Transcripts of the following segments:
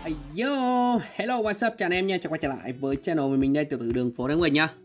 Yo, hello, what's up, chào anh em nha, chào quay trở lại với channel của mình đây, Tiểu tử đường phố Đông Người nhá.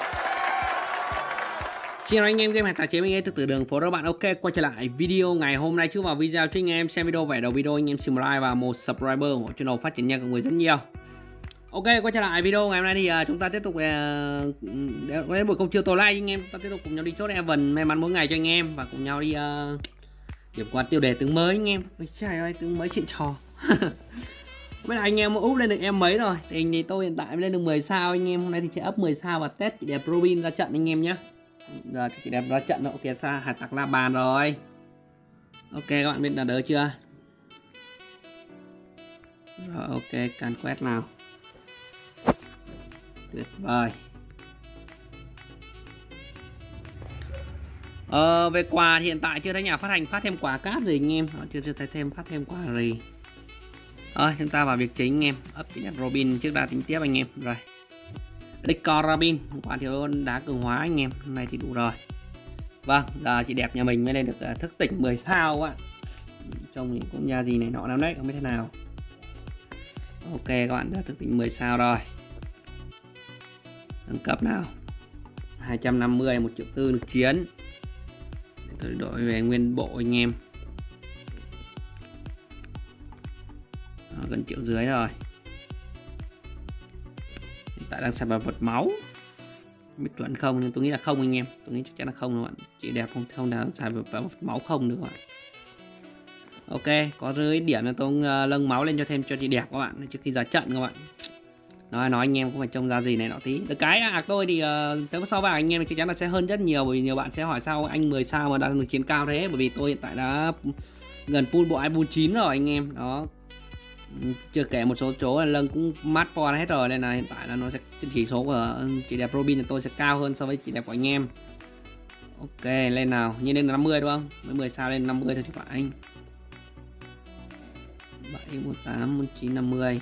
Xin chào anh em game hàng tài chế mình đây, Tiểu tử đường phố đó bạn. Ok, quay trở lại video ngày hôm nay. Trước vào video cho anh em xem video về đầu video, anh em xin một like và một subscriber của channel phát triển nhanh của người rất nhiều. Ok, quay trở lại video ngày hôm nay thì chúng ta tiếp tục đến buổi công chiều tối nay anh em, ta tiếp tục cùng nhau đi chốt event may mắn mỗi ngày cho anh em và cùng nhau đi điểm qua tiêu đề tướng mới anh em. Ôi trời ơi, tướng mới xịn trò. Mấy anh em úp lên được em mấy rồi thì tôi hiện tại mới lên được 10 sao anh em. Hôm nay thì sẽ up 10 sao và test chị đẹp Robin ra trận anh em nhé. Giờ chị đẹp ra trận rồi. Ok, ra hải tặc la bàn rồi. Ok các bạn biết là đỡ chưa? Rồi ok, can quét nào. Tuyệt vời. Về quà thì hiện tại chưa thấy nhà phát hành phát thêm quà cáp gì anh em. Chưa thấy phát thêm quà gì. Rồi chúng ta vào việc chính anh em. Up chị đẹp Robin trước đã tính tiếp anh em. Rồi Record Robin, quả thiếu đá cường hóa anh em. Hôm nay thì đủ rồi. Vâng, giờ chị đẹp nhà mình mới lên được thức tỉnh 10 sao các bạn. Trông thì cũng nhà gì này nọ lắm đấy, không biết thế nào. Ok các bạn đã thức tỉnh 10 sao rồi. Nâng cấp nào. 250 1,4 triệu lực chiến. Để tôi đổi về nguyên bộ anh em. Gần 1,5 triệu rồi. Hiện tại đang xài vào vật máu. Biết chuẩn không nhưng tôi nghĩ là không anh em. Tôi nghĩ chắc chắn là không các bạn. Chị đẹp không nào xài vào vật máu không được các bạn. Ok, có dưới điểm là tôi nâng máu lên cho thêm cho chị đẹp các bạn trước khi ra trận các bạn. Nói anh em cũng phải trông ra gì này nọ tí. Được cái tôi thì tới sau vào anh em chắc chắn là sẽ hơn rất nhiều, bởi vì nhiều bạn sẽ hỏi sao anh 10 sao mà đang được chiến cao thế, bởi vì tôi hiện tại đã gần full bộ iPhone 9 rồi anh em. Đó. Chưa kể một số chỗ là lân cũng mát for hết rồi, nên là hiện tại là nó sẽ chỉ số của chị đẹp Robin là tôi sẽ cao hơn so với chị đẹp của anh em. Ok, lên nào, như lên là 50 đúng không? Mới 10 sao lên 50 thôi thì phải. 7 18 19 50.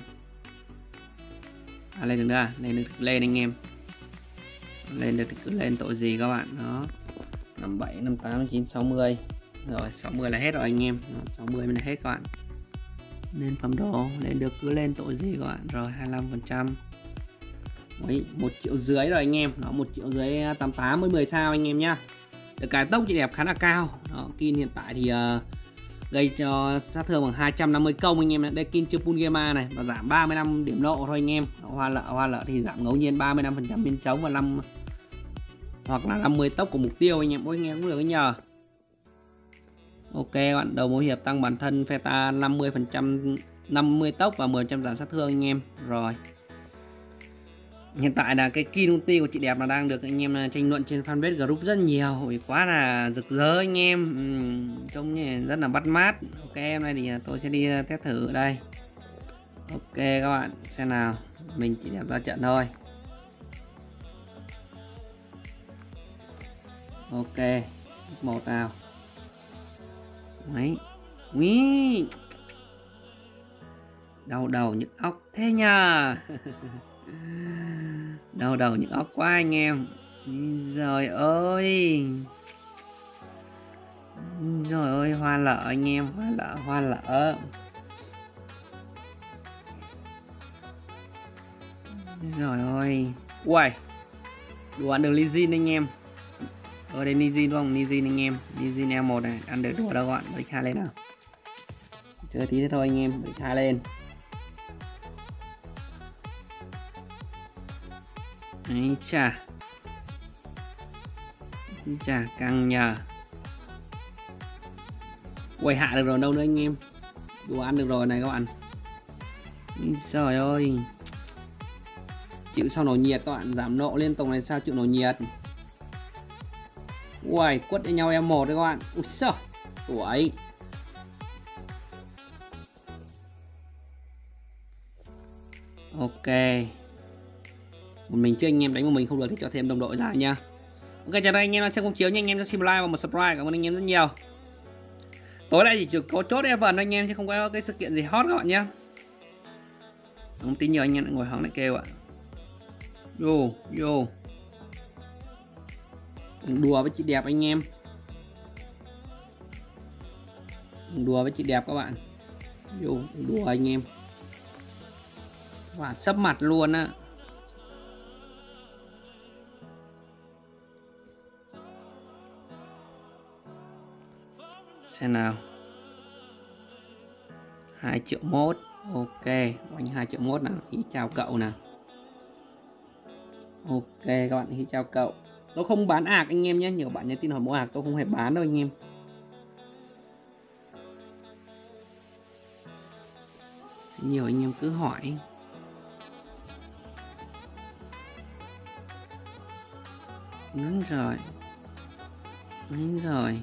Lên được ra, lên được lên anh em. Lên được thì cứ lên tội gì các bạn. Đó. 57 58 59 60. Rồi 60 là hết rồi anh em. 60 mới là hết các bạn. Lên phẩm đồ lên được cứ lên tội gì các bạn. Rồi 25%. Đấy, 1,5 triệu rồi anh em. Nó 1,5 triệu 88 mới 10 sao anh em nhá. Được cái tốc chị đẹp khá là cao. Đó, Kin hiện tại thì gây cho sát thương bằng 250 công anh em. Đây Kin chưa Pulgema này và giảm 35 điểm nộ thôi anh em. Hoa lợ thì giảm ngẫu nhiên 35% bên trống và 5 hoặc là 50 tốc của mục tiêu anh em. Ôi anh em cũng được cái nhờ. Ok bạn, đầu mối hiệp tăng bản thân Feta 50%, 50 tốc và 10% giảm sát thương anh em. Rồi. Hiện tại là cái Kin ulti của chị đẹp là đang được anh em tranh luận trên fanpage group rất nhiều, quá là rực rỡ anh em. Trông như rất là bắt mắt. Ok, hôm nay thì tôi sẽ đi test thử ở đây. Ok các bạn, xem nào. Mình chỉ đẹp ra trận thôi. Ok, một nào. Đấy. Ui. Đau đầu nhức óc thế nhờ. Đau đầu nhức óc quá anh em. Trời ơi. Trời ơi, hoa lợ anh em, hoa lợ. Trời ơi. Ui. Đồ ăn được Lizin anh em. Ở đây Lizin đúng không? Lizin anh em. Lizin L1 này, ăn được đồ đâu các bạn. Đẩy khai lên nào. Chơi tí nữa thôi anh em, đẩy khai lên. Ấy chà. Chà, căng nhờ. Quay hạ được rồi đâu nữa anh em. Đồ ăn được rồi này các bạn. Trời ơi. Chịu sao nổi nhiệt các bạn. Giảm nộ liên tục này sao chịu nổi nhiệt. Ui, quất với nhau em một đấy các bạn. Ui sao. Tuổi. Ok. Một mình chứ anh em đánh một mình không được thì cho thêm đồng đội ra nha. Ok, chào anh em đang xem công chiếu nha, anh em cho xin like và một subscribe, cảm ơn anh em rất nhiều. Tối nay chỉ có chốt event anh em chứ không có cái sự kiện gì hot các bạn nhé. Không tin nhiều anh em lại ngồi hóng lại kêu ạ. Vô. Đừng đùa với chị đẹp anh em. Đừng đùa với chị đẹp các bạn. Vô, đừng đùa anh em. Quả sấp mặt luôn á. Xem nào. 2 triệu mốt. Ok, anh 2 triệu mốt nào. Ý chào cậu nào. Ok các bạn, ý chào cậu. Tôi không bán ạc anh em nhé. Nhiều bạn nhắn tin hỏi mua ạc, tôi không hề bán đâu anh em. Nhiều anh em cứ hỏi. Đúng rồi. Đúng rồi.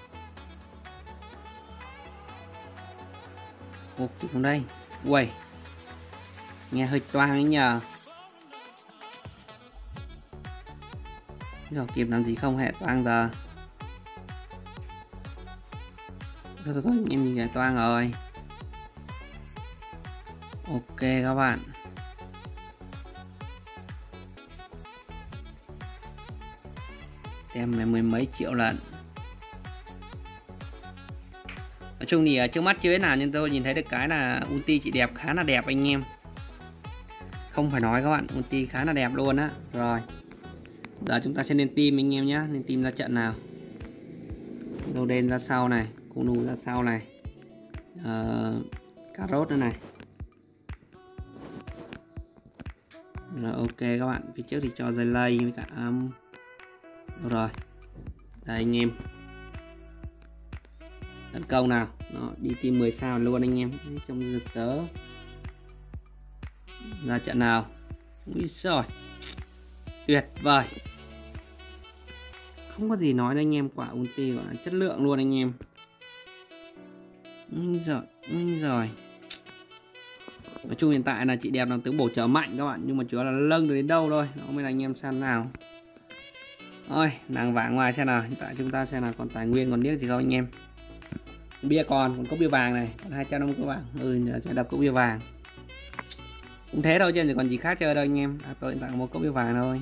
Ok trong đây. Uầy, nghe hơi toang ấy nhờ. Rồi kịp làm gì không, hệ toang giờ. Thôi anh em nhìn cái toang rồi. Ok các bạn. Tem này mười mấy triệu lần. Nói chung thì trước mắt chưa biết nào, nhưng tôi nhìn thấy được cái là ulti chị đẹp, khá là đẹp anh em. Không phải nói các bạn, ulti khá là đẹp luôn á. Rồi. Giờ chúng ta sẽ lên team anh em nhé. Lên team ra trận nào. Dâu đen ra sau này, Kunu ra sau này, cà rốt nữa này. Rồi ok các bạn, phía trước thì cho dây lây với cả rồi. Đây anh em. Tấn công nào. Đó, đi team 10 sao luôn anh em. Trông rực rỡ. Ra trận nào. Úi giời, tuyệt vời. Không có gì nói đâu anh em, quả ulti gọi là chất lượng luôn anh em. Rồi. Nói chung hiện tại là chị đẹp là tướng bổ trợ mạnh các bạn, nhưng mà chủ yếu là lâng được đến đâu thôi. Nó mới là anh em xem nào. Thôi, nàng vàng ngoài xem nào. Hiện tại chúng ta xem là còn tài nguyên còn điếc gì không anh em. Bia còn cốc bia vàng này, còn 250 cốc vàng. Giờ sẽ đập cốc bia vàng. Cũng thế thôi chứ còn gì khác chơi đâu anh em. Tôi hiện tại một cốc bia vàng thôi.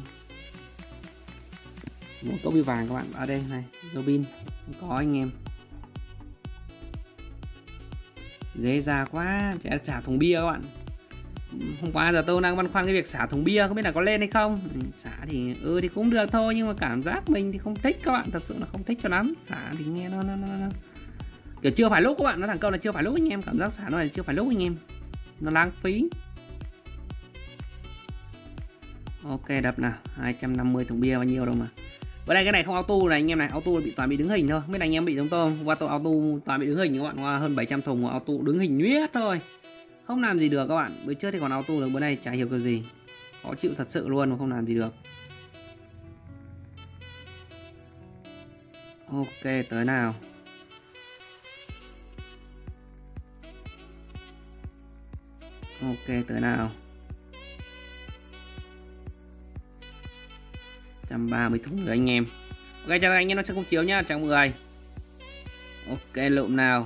Một cốc bia vàng các bạn. Ở đây này, Robin không có anh em. Dễ ra quá, sẽ xả thùng bia các bạn. Hôm qua giờ tôi đang băn khoăn cái việc xả thùng bia, không biết là có lên hay không. Xả thì thì cũng được thôi, nhưng mà cảm giác mình thì không thích các bạn, thật sự là không thích cho lắm. Xả thì nghe nó kiểu chưa phải lúc các bạn, nó thẳng câu là chưa phải lúc anh em, cảm giác xả nó là chưa phải lúc anh em, nó lãng phí. Ok đập nào, 250 thùng bia bao nhiêu đâu mà. Ở đây cái này không auto này anh em này, auto bị toàn bị đứng hình thôi. Không biết là anh em bị giống tôi không? Qua tôi auto toàn bị đứng hình các bạn, qua hơn 700 thùng auto đứng hình nhuyết thôi. Không làm gì được các bạn. Bữa trước thì còn auto được, bữa nay chả hiểu cái gì. Khó chịu thật sự luôn mà không làm gì được. Ok tới nào. Ok tới nào. 130 thùng nữa anh em. Ok chào anh em, nó sẽ không chiếu nhá, chào mọi người. Ok lụm nào.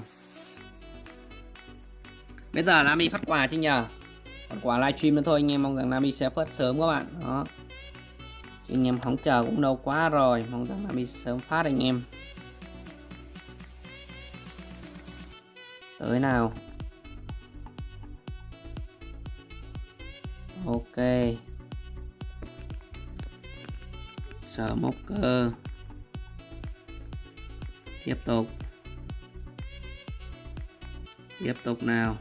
Bây giờ Nami phát quà chứ nhờ. Còn quà livestream nữa thôi anh em, mong rằng Nami sẽ phát sớm các bạn. Đó. Anh em hóng chờ cũng lâu quá rồi, mong rằng Nami sớm phát anh em. Tới nào. Ok. Sở mốc cơ. Tiếp tục. Tiếp tục nào.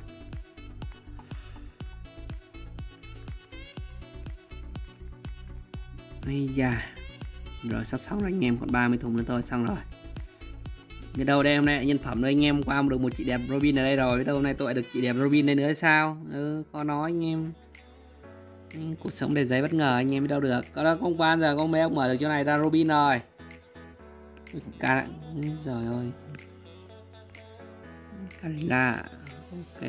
Ây da. Rồi sắp xong rồi anh em, còn 30 thùng nữa thôi xong rồi. Biết đâu đây hôm nay nhân phẩm nữa anh em, qua được một chị đẹp Robin ở đây rồi, biết đâu hôm nay tôi lại được chị đẹp Robin đây nữa hay sao. Có nói anh em. Cuộc sống đầy giấy bất ngờ anh em, biết đâu được. Có đó không, qua giờ có mấy ông mở được chỗ này ra Robin rồi. Cả trời ơi. Là ok.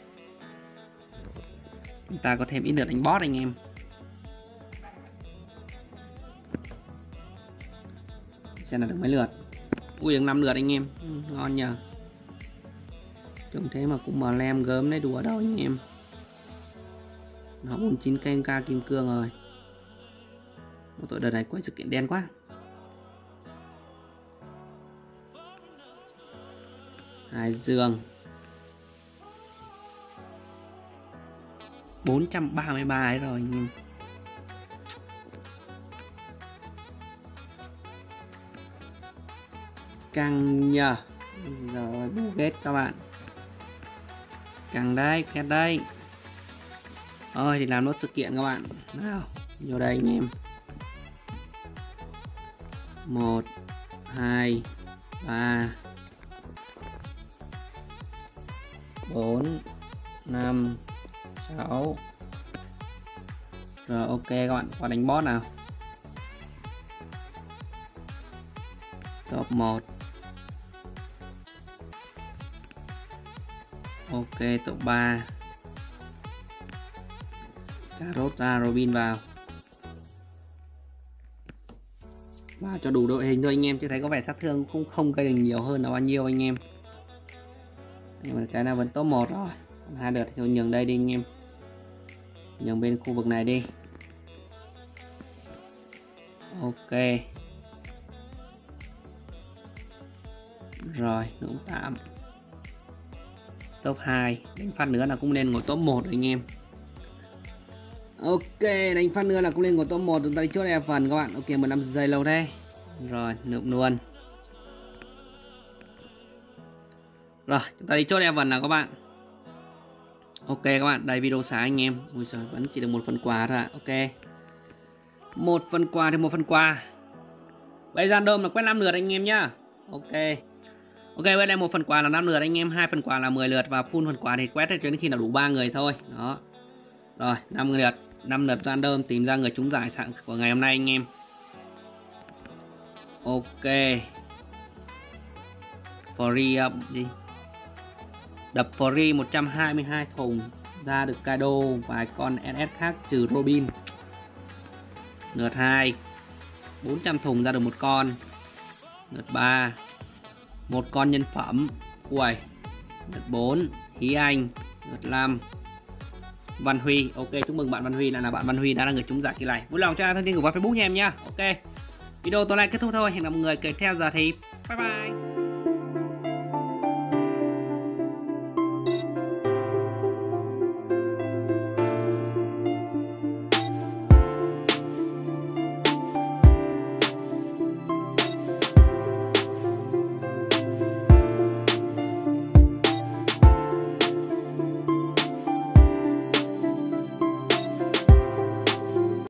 Chúng ta có thêm ít lượt đánh boss anh em. Xem là được mấy lượt. Ui được 5 lượt anh em. Ngon nhờ. Trông thế mà cũng mở lem gớm đấy, đùa đâu anh em. Nó 49 kk kim cương rồi. Một tội đợt này quay sự kiện đen quá. Hải Dương. 433 ấy rồi anh em. Căng nhờ. Rồi bù ghét các bạn. Căng đây, phét đây. Rồi thì làm nốt sự kiện các bạn. Nào, vô đây anh em. 1 2 3 4 5 6. Rồi ok các bạn, qua đánh boss nào. Top 1. Ok, top 3. Carrot ra, Robin vào. Và cho đủ đội hình thôi anh em, chứ thấy có vẻ sát thương cũng không gây được nhiều hơn là bao nhiêu anh em. Nhưng mà cái nào vẫn top 1 rồi. Còn 2 đợt thì nhường đây đi anh em. Nhường bên khu vực này đi. Ok. Rồi, ngưỡng 8. Top 2. Đánh phát nữa là cũng lên ngồi top 1 rồi anh em. Ok, đánh phát nữa là cũng lên ngồi top 1. Chúng ta đi chốt e phần các bạn. Ok, 15 giây lâu thế. Rồi, nượm luôn. Rồi, chúng ta đi chốt e phần nào các bạn. Ok các bạn, đây video sáng anh em. Ui giời, vẫn chỉ được 1 phần quà thôi ạ. Ok. 1 phần quà thì 1 phần quà. Bây giờ random là quét 5 lượt anh em nhá. Ok. Ok, bên đây 1 phần quà là 5 lượt anh em, 2 phần quà là 10 lượt và full phần quà thì quét cho đến khi nào đủ 3 người thôi. Đó. Rồi, 5 lượt random tìm ra người trúng giải của ngày hôm nay anh em. Ok. Free gì? Đập free 122 thùng ra được Kado vài con SS khác trừ Robin. Lượt 2 400 thùng ra được 1 con. Lượt 3 1 con nhân phẩm. Ui. Lượt 4 Hí Anh. Lượt 5 Văn Huy. Ok, chúc mừng bạn Văn Huy, là bạn Văn Huy đã là người trúng giải kỳ này. Vui lòng cho thông tin của vào Facebook nha em nhá. Ok. Video tối nay kết thúc thôi. Hẹn gặp mọi người kể theo giờ thì bye bye.